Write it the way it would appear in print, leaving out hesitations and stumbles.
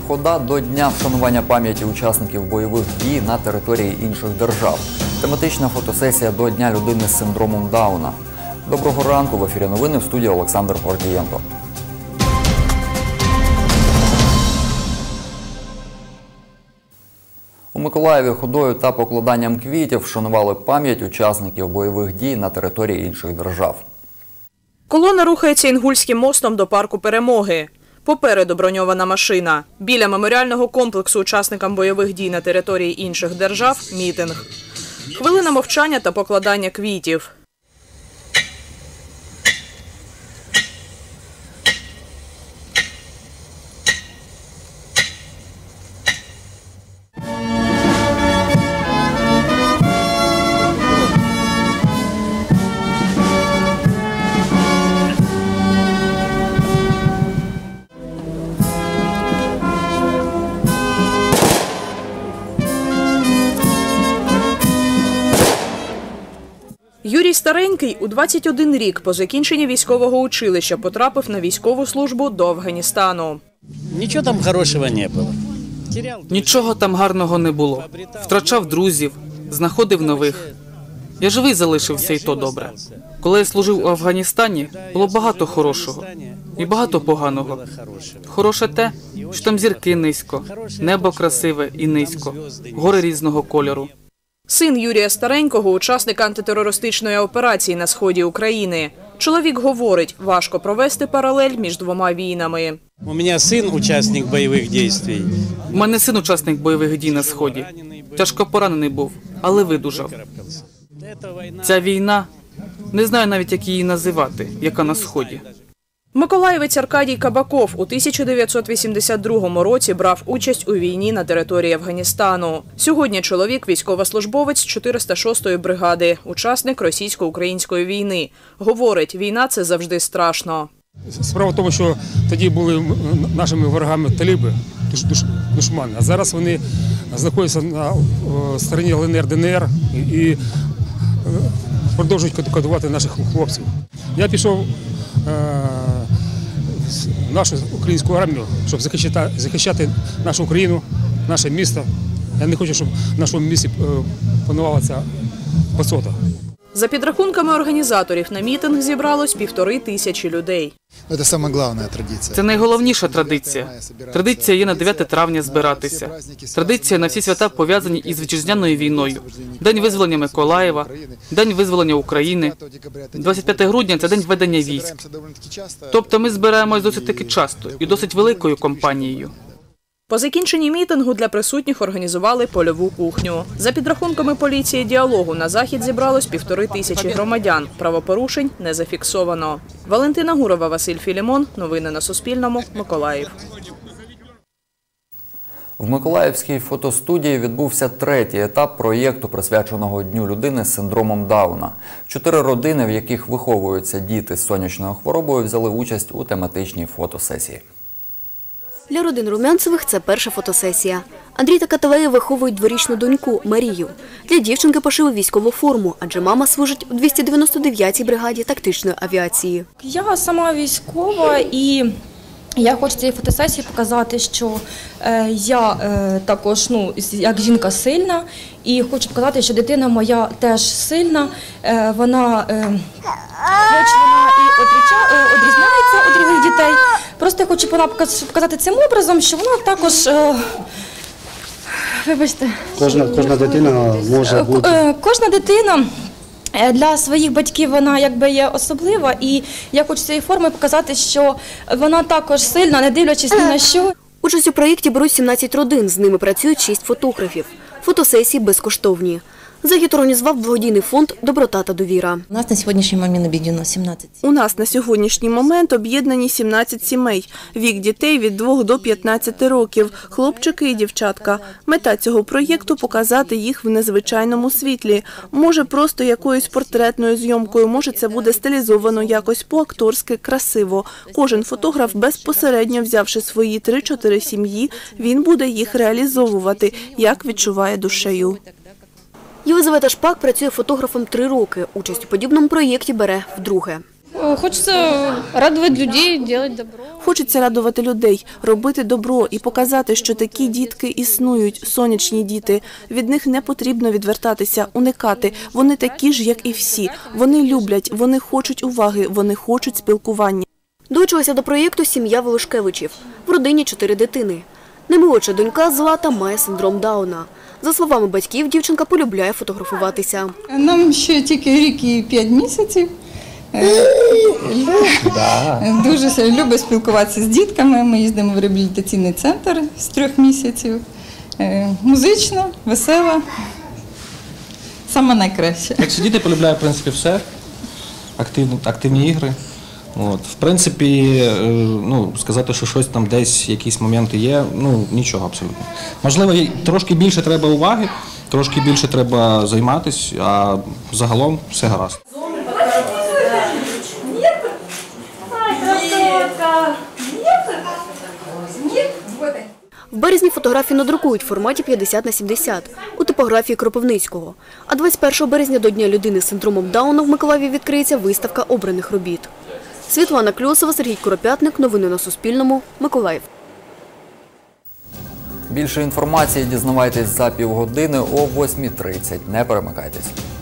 хода до Дня вшанування пам'яті учасників бойових дій на території інших держав. Тематична фотосесія до Дня людини з синдромом Дауна. Доброго ранку, в ефірі новини, в студії Олександр Гордієнко. У Миколаєві ходою та покладанням квітів вшанували пам'ять учасників бойових дій на території інших держав. Колона рухається Інгульським мостом до парку Перемоги. Попереду броньована машина. Біля меморіального комплексу учасникам бойових дій на території інших держав – мітинг. Хвилина мовчання та покладання квітів. Юрій Старенький у 21 рік по закінченні військового училища потрапив на військову службу до Афганістану. Нічого там хорошого не було. Нічого там гарного не було. Втрачав друзів, знаходив нових. Я живий залишився, і то добре. Коли я служив у Афганістані, було багато хорошого і багато поганого. Хороше те, що там зірки низько, небо красиве і низько, гори різного кольору. Син Юрія Старенького – учасник антитерористичної операції на сході України. Чоловік говорить, важко провести паралель між двома війнами. У мене син – учасник бойових дій. У мене син – учасник бойових дій на сході. Тяжко поранений був, але видужав. Ця війна, не знаю навіть, як її називати, яка на сході. Миколаївець Аркадій Кабаков у 1982 році брав участь у війні на території Афганістану. Сьогодні чоловік – військовослужбовець 406-ї бригади, учасник російсько-української війни. Говорить, війна – це завжди страшно. Справа в тому, що тоді були нашими ворогами таліби, душмани, а зараз вони знаходяться на стороні ЛНР, ДНР і продовжують катувати наших хлопців. Я пішов в нашу українську армію, щоб захищати нашу Україну, наше місто. Я не хочу, щоб в нашому місті панувала ця пасота. За підрахунками організаторів, на мітинг зібралось 1500 людей. Це найголовніша традиція. Традиція є на 9 травня збиратися. Традиція на всі свята пов'язані із вітчизняною війною. День визволення Миколаєва, День визволення України. 25 грудня – це день введення військ. Тобто ми збираємось досить таки часто і досить великою компанією. По закінченні мітингу для присутніх організували польову кухню. За підрахунками поліції «Діалогу» на захід зібралось 1500 громадян. Правопорушень не зафіксовано. Валентина Гурова, Василь Філімон. Новини на Суспільному. Миколаїв. В Миколаївській фотостудії відбувся 3-й етап проєкту, присвяченого Дню людини з синдромом Дауна. 4 родини, в яких виховуються діти з сонячною хворобою, взяли участь у тематичній фотосесії. Для родин Румянцевих це перша фотосесія. Андрій та Каталея виховують дворічну доньку Марію. Для дівчинки пошили військову форму, адже мама служить у 299-й бригаді тактичної авіації. Я сама військова і я хочу цієї фотосесії показати, що я також, як жінка сильна, і хочу показати, що дитина моя теж сильна, вона і відрізняється від других дітей. Просто я хочу показати цим образом, що вона також, вибачте. Кожна дитина може бути. Кожна дитина для своїх батьків вона якби є особлива, і я хочу цією формою показати, що вона також сильна, не дивлячись ні на що. Участь у проєкті беруть 17 родин, з ними працюють 6 фотографів. Фотосесії безкоштовні. Захід організував благодійний фонд «Доброта та довіра». У нас на сьогоднішній момент об'єднано 17. У нас на сьогоднішній момент об'єднані 17 сімей. Вік дітей від 2 до 15 років, хлопчики і дівчатка. Мета цього проєкту – показати їх в незвичайному світлі. Може просто якоюсь портретною зйомкою, може це буде стилізовано якось по-акторськи, красиво. Кожен фотограф, безпосередньо взявши свої 3-4 сім'ї, він буде їх реалізовувати, як відчуває душею. Єлизавета Шпак працює фотографом 3 роки. Участь у подібному проєкті бере вдруге. Хочется радовать людей, делать добро. Хочеться радувати людей, робити добро і показати, що такі дітки існують, сонячні діти. Від них не потрібно відвертатися, уникати. Вони такі ж, як і всі. Вони люблять, вони хочуть уваги, вони хочуть спілкування. Долучилася до проєкту сім'я Волошкевичів. В родині 4 дитини. Наймолодша донька Злата має синдром Дауна. За словами батьків, дівчинка полюбляє фотографуватися. Нам ще тільки рік і 5 місяців. Дуже любить спілкуватися з дітками. Ми їздимо в реабілітаційний центр з 3 місяців. Музично, весела, саме найкраще. Якщо діти полюбляють, в принципі, все, активні ігри. В принципі, сказати, що щось там десь, якісь моменти є, нічого абсолютно. Можливо, трошки більше треба уваги, трошки більше треба займатися, а загалом все гаразд. В березні фотографії надрукують в форматі 50х70 у типографії Кропивницького. А 21 березня до Дня людини з синдромом Дауна в Миколаєві відкриється виставка обраних робіт. Світлана Кльосова, Сергій Куропятник. Новини на Суспільному. Миколаїв. Більше інформації дізнавайтесь за півгодини о 8:30. Не перемикайтесь.